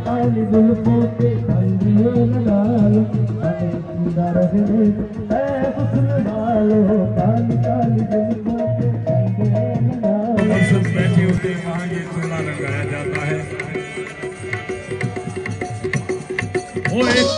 काली जुल्फों के कंघियों लगा लो, हमें सीधा रखने ऐ हुस्न वालो, काली काली जुल्फों के कंघियों लगा लो। और सब बैठे होते हैं वहाँ ये चूल्हा लगाया जाता है। वो एक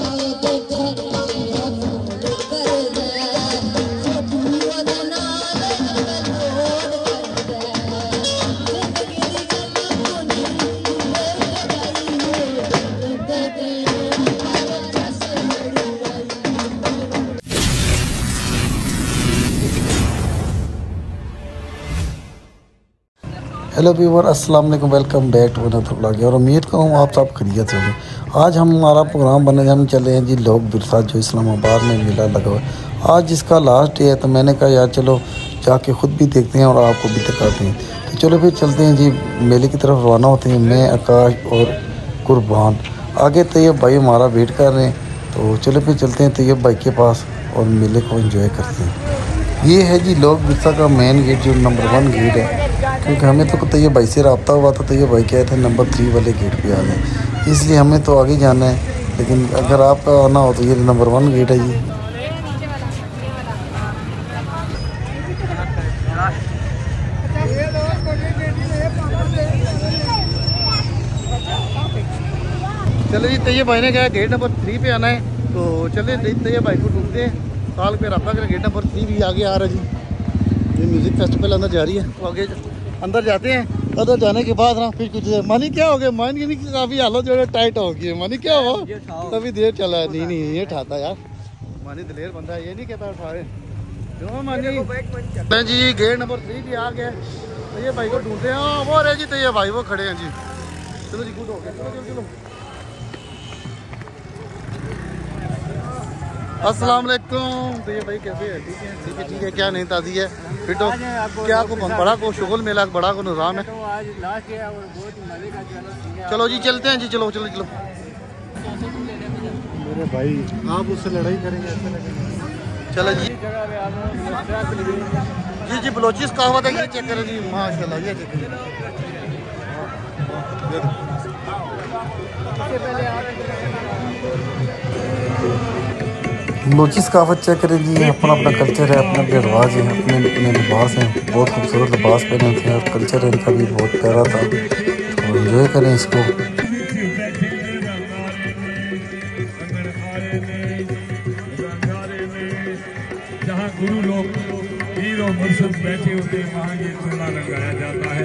हेलो व्यूअर, अस्सलाम वालेकुम, welcome back to another vlog. और उम्मीद करूँ आप सब खैरियत होंगे। आज हमारा प्रोग्राम बने हम चले हैं जी लोक विरसा जो इस्लामाबाद में मेला लगा हुआ है। आज जिसका लास्ट डे है तो मैंने कहा यार चलो जाके ख़ुद भी देखते हैं और आपको भी दिखाते हैं। तो चलो फिर चलते हैं जी, मेले की तरफ रवाना होते हैं। मैं, आकाश और कुर्बान। आगे तैयब भाई हमारा वेट कर रहे हैं, तो चलो फिर चलते हैं तैयब भाई के पास और मेले को एंजॉय करते हैं। ये है जी लोक विरसा का मेन गेट जो नंबर 1 गेट है, क्योंकि हमें तो तैयब भाई से रब्ता हुआ था। तैयब भाई कहे थे नंबर 3 वाले गेट पे आ जाए, इसलिए हमें तो आगे जाना है। लेकिन अगर आपका आना हो तो ये नंबर 1 गेट है जी। चलो जी, तैयब भाई ने कहा गेट नंबर 3 पे आना है, तो चले तैयब भाई को ढूंढते हैं। साल पे रब्ता करें, गेट नंबर 3 भी आगे आ रहा है जी। ये म्यूज़िक फेस्टिवल अंदर जा रही है, तो आगे अंदर जाते हैं। अंदर जाने के बाद ना फिर कुछ मानी क्या हो गया, मानी की काफ़ी हालत जो है टाइट हो गई है। मानी क्या हो तभी देर चला है। नहीं ये ठाता यार, मानी दलेर बंदा है, ये नहीं कहता उठाए क्यों मानी जी। गेट नंबर 3 भी आ गया। तैयब भाई को ढूंढते हैं। वो रहे जी तैयब भाई, वो खड़े हैं जी। चलो जी, गुड हो गया, चलो चलो। अस्सलाम वालेकुम। तैयब भाई कैसे है? ठीक है ठीक है। क्या नहीं ताज़ी है फिर तो क्या को बड़ा को शुगल मेला बड़ा को निज़ाम है। चलो जी चलते हैं जी, चलो चलो चलो। मेरे भाई आप उससे लड़ाई करेंगे ऐसे लगेगा। चलो जी जी जी बलोचिस कहावत है, ये चेक करें जी। माशाल्लाह ये चेक करें। बलोचिस कहावत चेक करें जी। अपना अपना कल्चर है, अपने अपने रिवाज है, अपने अपने लिबास हैं। बहुत खूबसूरत लिबास पहने होते हैं और कल्चर इनका भी बहुत प्यारा था, तो एंजॉय करें इसको। जहाँ गुरु लोग पीर और मुर्शिद बैठे होते हैं वहाँ ये चूल्हा लगाया जाता है।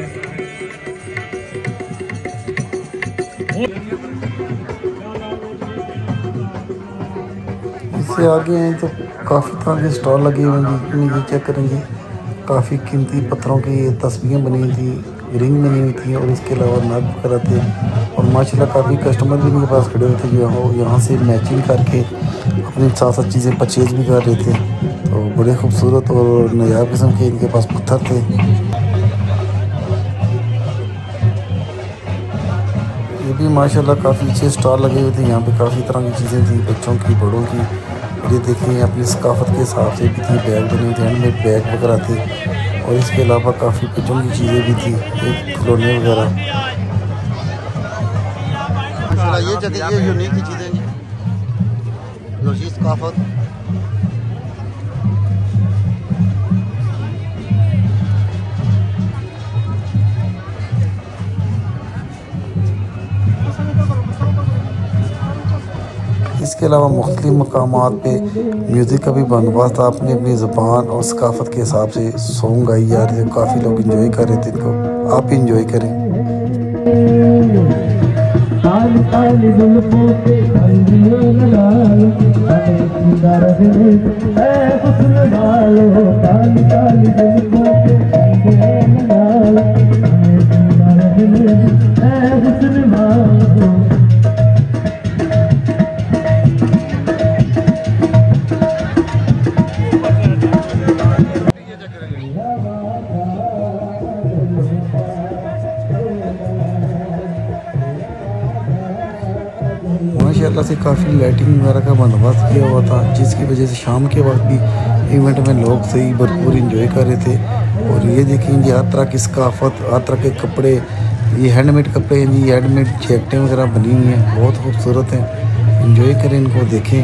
इससे आगे हैं तो काफ़ी तरह के स्टॉल लगे हुए हैं। ये चेक करेंगे, काफ़ी कीमती पत्थरों की तस्वीरें बनी हुई थी, रिंग बनी हुई थी और इसके अलावा नग वगैरह थे। और माशाल्लाह काफ़ी कस्टमर भी इनके पास खड़े हुए थे जो यहाँ से मैचिंग करके अपनी साथ साथ चीज़ें परचेज भी कर रहे थे। तो बड़े खूबसूरत और नायाब किस्म के इनके पास पत्थर थे। ये भी माशाल्लाह काफ़ी अच्छे स्टॉल लगे हुए थे। यहाँ पे काफ़ी तरह की चीज़ें थी, बच्चों की, बड़ों की। ये देखिए अपनी सकाफत के हिसाब से भी थी, बैग बने थे, हैंडमेड बैग वगैरह थे। और इसके अलावा काफ़ी बच्चों की चीज़ें भी थी, खिलौने वगैरह। ये जगह ये यूनिक की चीज़ें सकाफत। इसके अलावा मुख्तलिफ मकामात पे म्यूज़िक का भी बंदोबस्त था। अपनी अपनी ज़ुबान और सकाफत के हिसाब से सॉन्ग गाई जा रहे थे। काफ़ी लोग इंजॉय कर रहे थे इनको, आप भी इंजॉय करें। काली काली जुल्फों के कंघियों लगा लो, हमें सीधा रखने ऐ हुस्न वालो, काली काली जुल्फों के कंघियों लगा लो, हमें सीधा रखने ऐ हुस्न वालो। माशाल्लाह से काफ़ी लाइटिंग वगैरह का बंदोबस्त किया हुआ था, जिसकी वजह से शाम के वक्त भी इवेंट में लोग सही भरपूर इंजॉय कर रहे थे। और ये देखेंगे हर तरह की सकाफत, हर तरह के कपड़े, ये हैंडमेड कपड़े हैं जी, हैंडमेड जैकेटें वगैरह बनी हुई हैं, बहुत खूबसूरत हैं। एंजॉय करें इनको, देखें।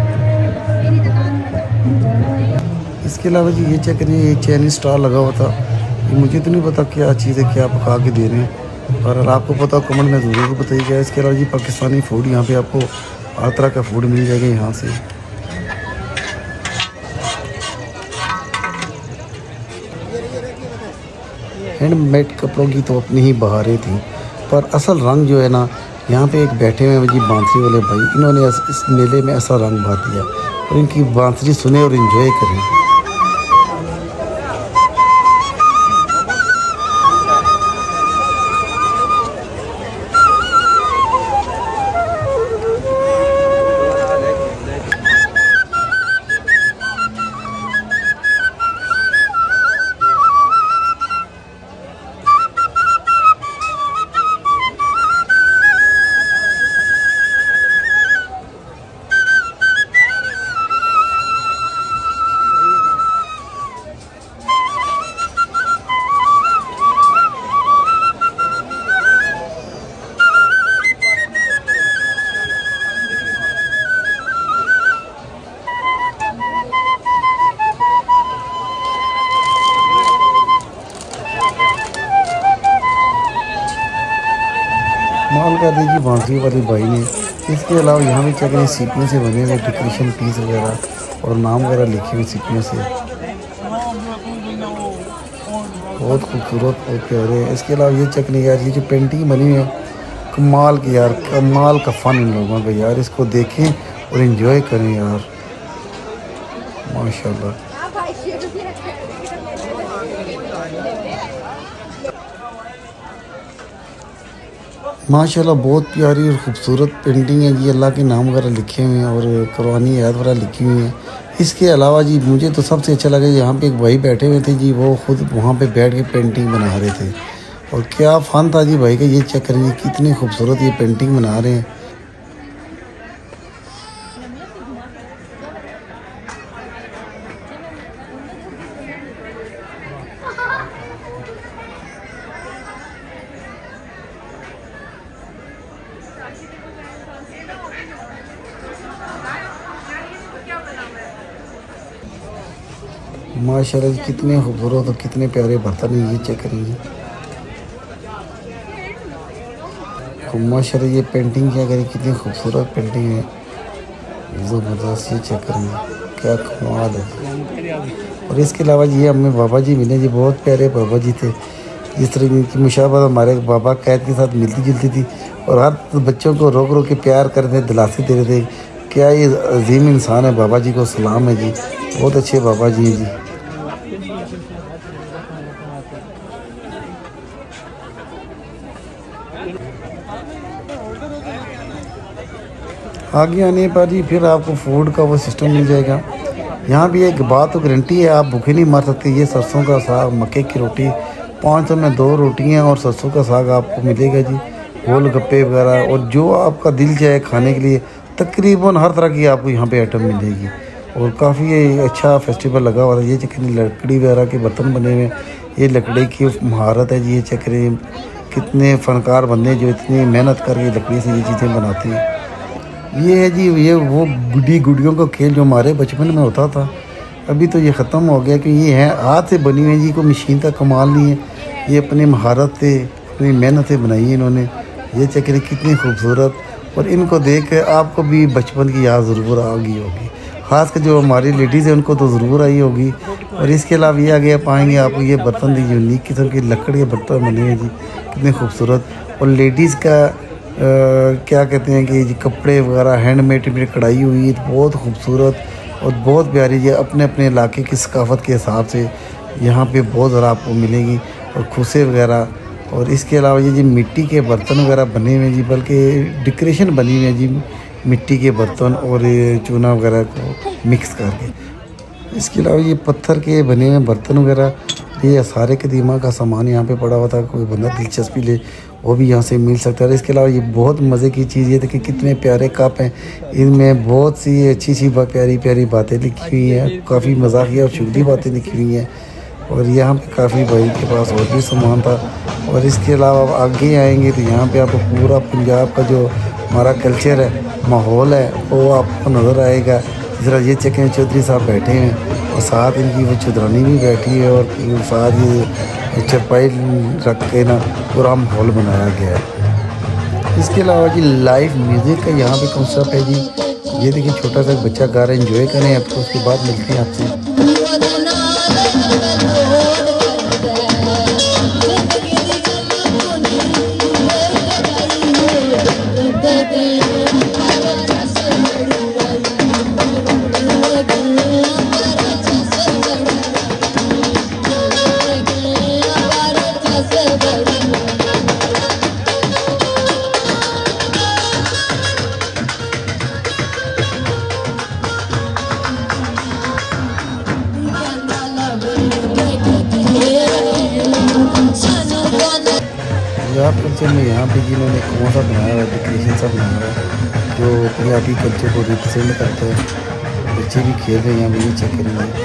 इसके अलावा जी ये चेक करिए, ये चाइनीज स्टार लगा हुआ था। ये मुझे तो नहीं पता क्या चीज़ है, क्या पका के दे रहे हैं, पर अगर आपको पता कमेंट में ज़रूर बताइएगा। इसके अलावा जी पाकिस्तानी फूड यहाँ पे आपको हर तरह का फूड मिल जाएगा यहाँ से। हैंडमेड कपड़ों की तो अपनी ही बहारें थी, पर असल रंग जो है ना, यहाँ पे एक बैठे हुए हैं जी बांसुरी वाले भाई, इन्होंने इस मेले में ऐसा रंग भर दिया। और इनकी बांसुरी सुने और इन्जॉय करें। माल कर दी बांसुरी वाले भाई ने। इसके अलावा यहाँ भी क्या करें, सीपियों से बने हुए डेकोरेशन पीस वगैरह और नाम वगैरह लिखे हुए सीपियों से, बहुत खूबसूरत और प्यारे हैं। इसके अलावा ये चकनी यार, ये जो पेंटिंग बनी हुई है कमाल की यार, कमाल का फ़न इन लोगों का यार। इसको देखें और इन्जॉय करें यार, माशाल्लाह। माशाल्लाह बहुत प्यारी और ख़ूबसूरत पेंटिंग है जी। अल्लाह के नाम वगैरह लिखे हुए हैं और कुरानी आयत वगैरह लिखी हुई हैं। इसके अलावा जी मुझे तो सबसे अच्छा लगा, यहाँ पे एक भाई बैठे हुए थे जी, वो ख़ुद वहाँ पे बैठ के पेंटिंग बना रहे थे और क्या फ़न था जी भाई का। ये चेक करें कितनी खूबसूरत ये पेंटिंग बना रहे हैं। माशाल्लाह कितने खूबसूरत और कितने प्यारे बर्तन हैं। ये चेक करेंगे माशाल्लाह, ये पेंटिंग क्या करें, कितनी खूबसूरत पेंटिंग है, ज़बरदस्त। ये चेक करेंगे क्या कमाल है। और इसके अलावा जी हमें बाबा जी मिले जी, बहुत प्यारे बाबा जी थे। जिस तरह की मुशाबत हमारे बाबा कैद के साथ मिलती जुलती थी और हर बच्चों को रोक रोक के प्यार कर रहे थे, दिलासे दे रहे थे। क्या ये अजीम इंसान है, बाबा जी को सलाम है जी, बहुत अच्छे बाबा जी हैं जी। आगे आने पर जी फिर आपको फूड का वो सिस्टम मिल जाएगा। यहाँ भी एक बात तो गारंटी है, आप भूखे नहीं मर सकते। ये सरसों का साग, मक्के की रोटी, 500 में 2 रोटियाँ और सरसों का साग आपको मिलेगा जी। गोलगप्पे वगैरह और जो आपका दिल चाहे खाने के लिए, तकरीबन हर तरह की आपको यहाँ पे आइटम मिलेगी। और काफ़ी अच्छा फेस्टिवल लगा हुआ था। ये चक्कर लकड़ी वगैरह के बर्तन बने हुए, ये लकड़ी की महारत है जी। ये चक्कर कितने फ़नकार बंदे जो इतनी मेहनत करके लकड़ी से ये चीज़ें बनाते हैं। ये है जी, ये वो गुडियों का खेल जो हमारे बचपन में होता था, अभी तो ये ख़त्म हो गया। कि ये है हाथ से बनी हुई जी, कोई मशीन का कमाल नहीं है। ये अपनी महारत से, अपनी मेहनत से बनाई है इन्होंने। ये चक्कर कितनी खूबसूरत, और इनको देख कर आपको भी बचपन की याद ज़रूर आ गई होगी। ख़ासकर जो हमारी लेडीज़ है उनको तो ज़रूर आई होगी। और इसके अलावा ये आगे पाएंगे आपको ये बर्तन दी, यूनिक किस्म की लकड़ी के बर्तन बने हैं जी, कितने खूबसूरत। और लेडीज़ का क्या कहते हैं कि जी कपड़े वगैरह हैंडमेड में कढ़ाई हुई, बहुत खूबसूरत और बहुत प्यारी। ये अपने अपने इलाके की सकाफ़त के हिसाब से यहाँ पे बहुत ज़्यादा आपको मिलेगी। और खुसे वगैरह, और इसके अलावा ये जी मिट्टी के बर्तन वगैरह बने हुए हैं जी, बल्कि डेकोरेशन बनी हुई है जी मिट्टी के बर्तन और चूना वगैरह को मिक्स करके। इसके अलावा ये पत्थर के बने हुए बर्तन वगैरह, ये सारे कदीमा का सामान यहाँ पे पड़ा हुआ था। कोई बंदा दिलचस्पी ले वो भी यहाँ से मिल सकता है। इसके अलावा ये बहुत मज़े की चीज़ ये थी कि कितने प्यारे कप हैं, इनमें बहुत सी अच्छी प्यारी प्यारी बातें लिखी हुई हैं, काफ़ी मज़ाकिया और चुगली बातें लिखी हुई हैं। और यहाँ पे काफ़ी भाई के पास और भी सामान था। और इसके अलावा आप आगे आएंगे तो यहाँ पे आपको पूरा पंजाब का जो हमारा कल्चर है, माहौल है, वो आपको नज़र आएगा। इस तरह ये चेक चौधरी साहब बैठे हैं और साथ इनकी वो चौधरानी भी बैठी है और साथ ये चरपाई रख के ना पूरा माहौल बनाया गया है। इसके अलावा जी लाइव म्यूज़िक का यहाँ पे कॉन्सेप्ट है जी। ये देखिए छोटा सा बच्चा गा रहा है, एंजॉय करें। आपको उसके बाद मिलते हैं आपसे। पंजाब कल्चर में यहाँ पे जिन्होंने कौन सा बनाया हुआ है, डेकोरेशन सा बनाया हुआ है जो पंजाबी कल्चर को रिप्रेजेंट करता है। बच्चे भी खेल रहे हैं यहाँ पे, ये चेक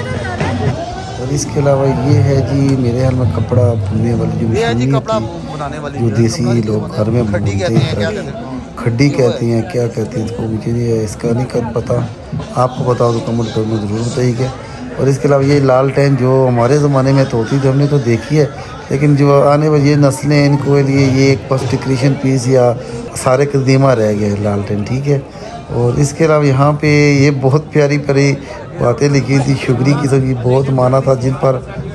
करेंगे। और इसके अलावा ये है जी मेरे ख्याल में कपड़ा बुनने वाली जो मशीन जो देसी लोग घर में बुनते हैं, खड्डी कहते हैं, क्या कहते हैं इसको, मुझे इसका नहीं कर पता। आपको बताओ तो कमेंट में ज़रूर बताइएगा। और इसके अलावा ये लालटेन जो हमारे ज़माने में तो होती थी, हमने तो देखी है, लेकिन जो आने वाली ये नस्लें इनको लिए ये एक बस डेकोरेशन पीस या सारे कदीमा रह गए लालटेन, ठीक है। और इसके अलावा यहाँ पे ये बहुत प्यारी प्यारी बातें लिखी थी, शुगरी किस्म की बहुत माना था, जिन पर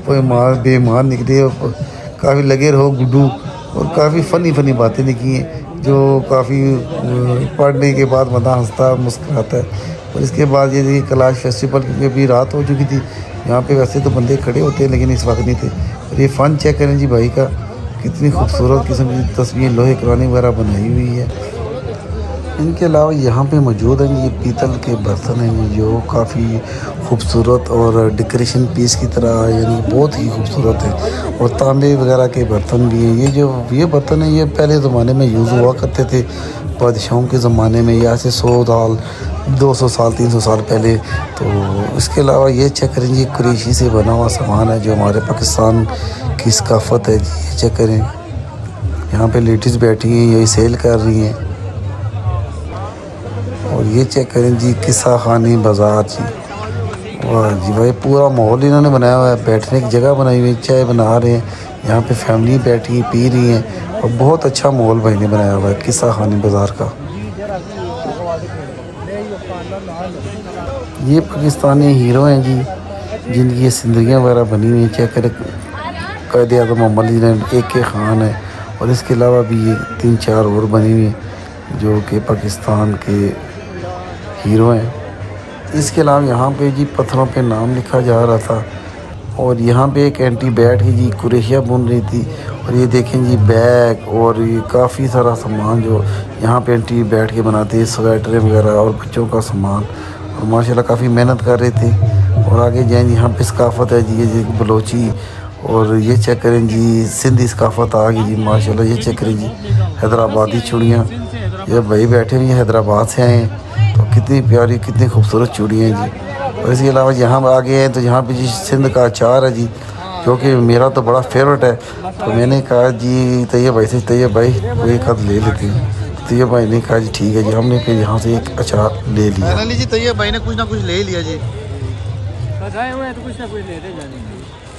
बेईमान निकले और काफ़ी लगे रहो गुड्डू। और काफ़ी फ़नी बातें लिखी हैं जो काफ़ी पढ़ने के बाद बंदा हंसता मुस्कुराता है। और इसके बाद ये देखिए कैलाश फेस्टिवल, क्योंकि अभी रात हो चुकी थी, यहाँ पे वैसे तो बंदे खड़े होते हैं लेकिन इस वक्त नहीं थे। और ये फ़न चेक करें जी भाई का, कितनी खूबसूरत किस्म की तस्वीर लोहे करानी वगैरह बनाई हुई है। इनके अलावा यहाँ पे मौजूद हैं ये पीतल के बर्तन हैं जो काफ़ी खूबसूरत और डेकोरेशन पीस की तरह, यानी बहुत ही खूबसूरत है। और तांबे वगैरह के बर्तन भी हैं। ये बर्तन हैं, ये पहले ज़माने में यूज़ हुआ करते थे बादशाहों के ज़माने में, यहाँ से 100 साल 200 साल 300 साल पहले। तो इसके अलावा ये चेक करें जी कुरैशी से बना हुआ सामान है जो हमारे पाकिस्तान की सकाफ़त है जी। ये चेक करें, यहाँ पे लेडीज़ बैठी हैं, यही सेल कर रही हैं। और ये चेक करें जी किस्सा खानी बाज़ार जी, वाह जी भाई, पूरा माहौल इन्होंने बनाया हुआ है, बैठने की जगह बनाई हुई है, चाय बना रहे हैं, यहाँ पे फैमिली बैठी पी रही हैं और बहुत अच्छा माहौल भाई ने बनाया हुआ है किस्सा खानी बाज़ार का। ये पाकिस्तानी हीरो हैं जी जिनकी ये सिंदगियाँ वगैरह बनी हुई हैं। चेक करें कायदे आज़म मोहम्मद जी AK खान है और इसके अलावा भी ये 3-4 और बनी हुई हैं जो कि पाकिस्तान के हीरो हैं। इसके अलावा यहाँ पे जी पत्थरों पे नाम लिखा जा रहा था। और यहाँ पे एक एंटी बैठ के जी कुरैशिया बुन रही थी। और ये देखें जी बैग और ये काफ़ी सारा सामान जो यहाँ पे एंटी बैठ के बनाते हैं, स्वेटर वगैरह और बच्चों का सामान। और माशाल्लाह काफ़ी मेहनत कर रहे थे। और आगे जाएँ, यहाँ पे सकाफ़त है जी, ये बलोची। और ये चेक करें जी सिंधी सकाफ़त आ गई जी माशाल्लाह। ये चेक करें जी हैदराबादी चूड़ियाँ, ये भाई बैठे हुए हैदराबाद से आए हैं, तो कितनी प्यारी कितनी खूबसूरत चूड़ियाँ हैं जी। और इसके अलावा यहाँ आगे हैं तो यहाँ पे जी सिंध का अचार है जी, जो कि मेरा तो बड़ा फेवरेट है। तो मैंने कहा जी तैयब भाई से, तैयब भाई कोई एक हाथ ले लेते हैं। तैयब भाई ने कहा जी ठीक है जी, हमने फिर यहाँ से एक अचार ले लिया। जी तैयब भाई ने कुछ ना कुछ ले लिया जी, तो कुछ ना कुछ लेते जाने।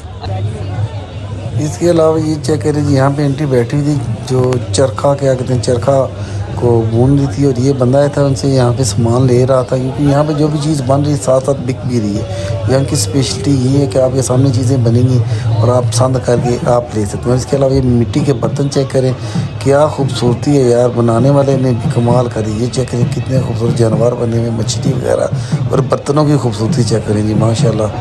इसके अलावा ये चेक करें जी यहाँ पे एंटी बैठी थी जो चरखा क्या कहते हैं, चरखा को बून रही थी। और ये बंदा आया था उनसे यहाँ पे सामान ले रहा था, क्योंकि यहाँ पे जो भी चीज़ बन रही है साथ साथ बिक भी रही है। यहाँ की स्पेशलिटी ये है कि आपके सामने चीज़ें बनेंगी और आप पसंद करके आप ले सकते हैं। इसके अलावा ये मिट्टी के बर्तन चेक करें, क्या खूबसूरती है यार, बनाने वाले ने भी कमाल करी। ये चेक करें कितने खूबसूरत जानवर बने हुए, मछली वगैरह, और बर्तनों की खूबसूरती चेक करें जी माशाल्लाह।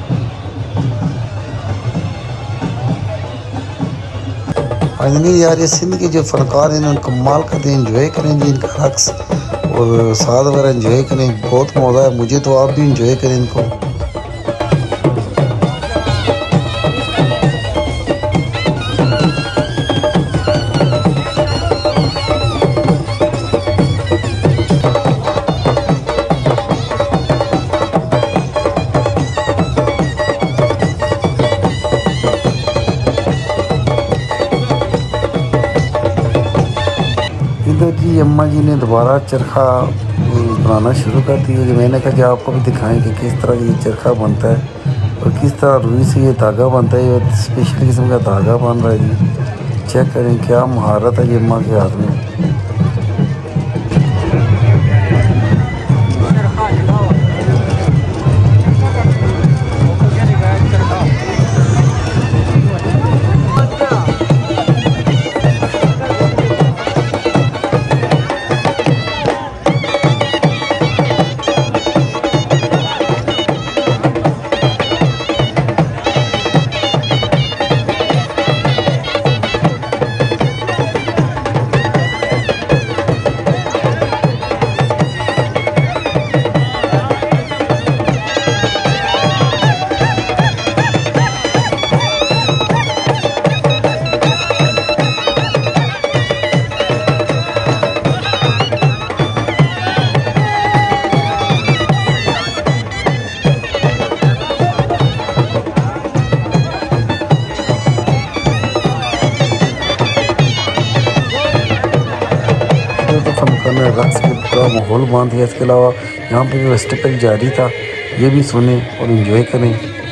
फाइनली यार ये सिंध के जो फनकार हैं इन्होंने कमाल करते हैं, इंजॉय करें जी इनका रक्स और साथ वगैरह इंजॉय करें, बहुत मज़ा है मुझे, तो आप भी इंजॉय करें इनको। अम्मा जी ने दोबारा चरखा बनाना शुरू कर दिया। मैंने कहा कि आपको भी दिखाएं कि किस तरह ये चरखा बनता है और किस तरह रुई से ये धागा बनता है। ये स्पेशल किस्म का धागा बन रहा है जी। चेक करें क्या महारत है ये अम्मा के हाथ में। रक्स के पूरा माहौल बांध दिया। इसके अलावा यहाँ पे भी फेस्टिवल जारी था, ये भी सुने और एंजॉय करें।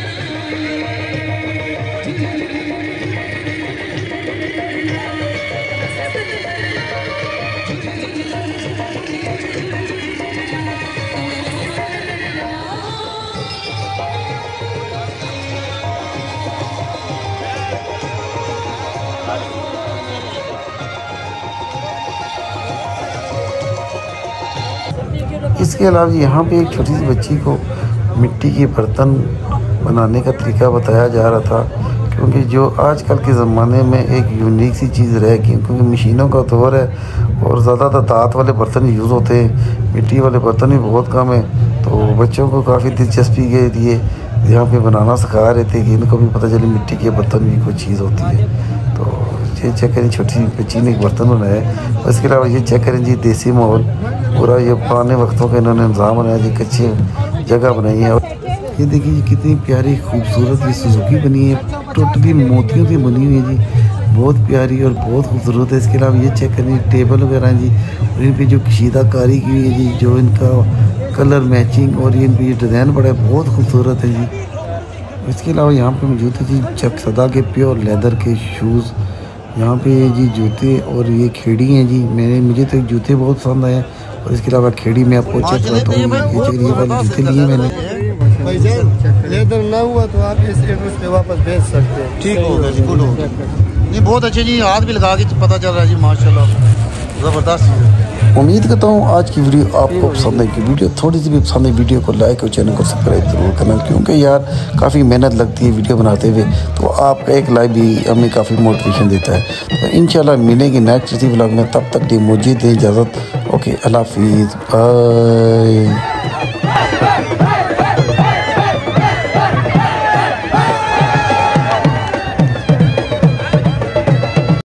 इसके अलावा यहाँ पे एक छोटी सी बच्ची को मिट्टी के बर्तन बनाने का तरीका बताया जा रहा था, क्योंकि जो आजकल के ज़माने में एक यूनिक सी चीज़ रह गई, क्योंकि मशीनों का दौर है और ज़्यादातर दांत वाले बर्तन यूज़ होते हैं, मिट्टी वाले बर्तन भी बहुत कम है। तो बच्चों को काफ़ी दिलचस्पी के लिए यहाँ पे बनाना सिखा रहे थे कि इनको भी पता चले मिट्टी के बर्तन भी कोई चीज़ होती है। तो ये चेक करें, छोटी बच्ची ने एक बर्तन बनाया है। और इसके अलावा ये चेक करें जी, देसी माहौल पूरा, ये पुराने वक्तों का इन्होंने निज़ाम बनाया जी, कच्ची जगह बनाई है। ये देखिए कितनी प्यारी खूबसूरत ये सुजुकी बनी है, टोटली मोतियों की बनी हुई है जी, बहुत प्यारी और बहुत खूबसूरत है। इसके अलावा ये चेक करें टेबल वगैरह हैं जी, और इन पर जो कशीदाकारी की हुई है जी, जो इनका कलर मैचिंग और ये इन पर ये डिज़ाइन बड़ा है, बहुत खूबसूरत है जी। इसके अलावा यहाँ पे मौजूद है जी चकसदा के प्योर लेदर के शूज़, यहाँ पे जी जूते और ये खेड़ी हैं जी। मुझे तो जूते बहुत पसंद आए और इसके अलावा खेड़ी में आपको चेक करता हूँ, ये वाले जूते लिए मैंने। लेदर ना हुआ तो आप इस एड्रेस पे वापस भेज सकते हैं। ठीक हो गया जी, गुड हो गया। नहीं बहुत अच्छे जी, हाथ भी लगा के पता चल रहा है जी, माशाल्लाह ज़बरदस्त चीज़ है। उम्मीद करता हूँ आज की वीडियो आपको पसंद है। कि वीडियो थोड़ी सी भी पसंद है, वीडियो को लाइक और चैनल को सब्सक्राइब जरूर करना, क्योंकि यार काफ़ी मेहनत लगती है वीडियो बनाते हुए, तो आपका एक लाइक भी हमें काफ़ी मोटिवेशन देता है। तो इंशाल्लाह मिलेंगे नेक्स्ट इसी व्लॉग में, तब तक मुझे दें इजाज़त। ओके, अल्लाह हाफिज़, बाय।